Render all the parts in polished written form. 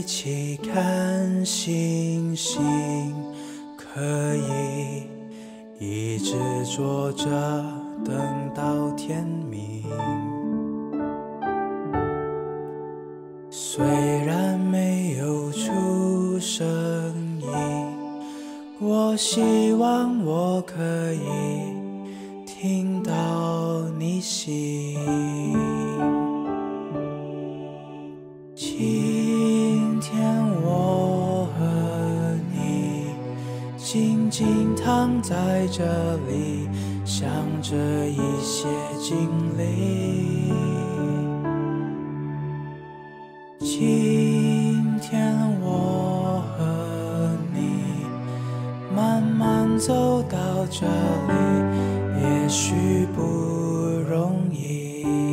起看星星，可以一直坐着等到天明。虽然没有出声音，我希望我可以听到你心。今天我和你静静躺在这里，想着一些经历。今天我和你慢慢走到这里，也许不容易。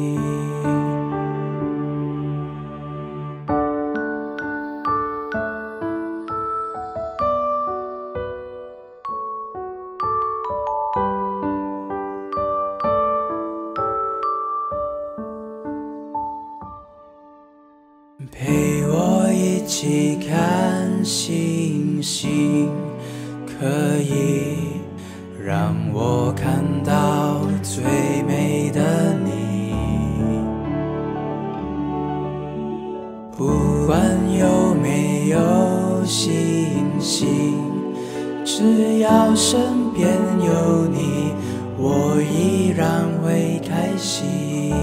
陪我一起看星星，可以让我看到最美的你。不管有没有星星，只要身边有你，我依然会开心。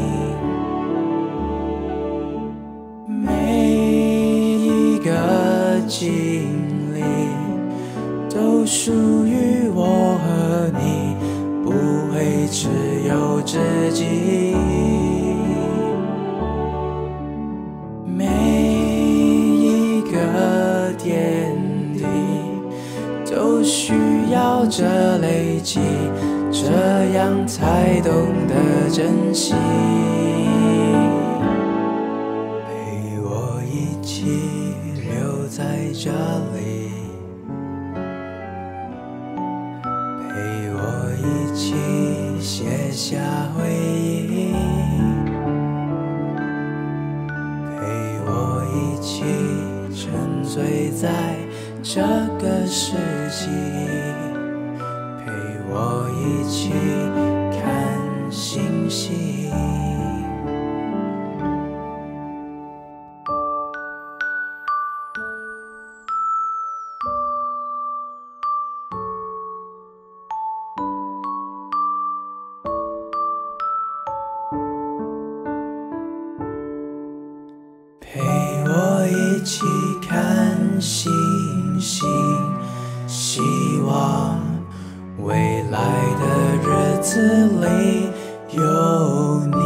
经历都属于我和你，不会只有自己。每一个点滴都需要着累积，这样才懂得珍惜。陪我一起留在这里，陪我一起写下回忆，陪我一起沉醉在这个世纪，陪我一起看星星。陪我一起看星星，希望未来的日子里有你。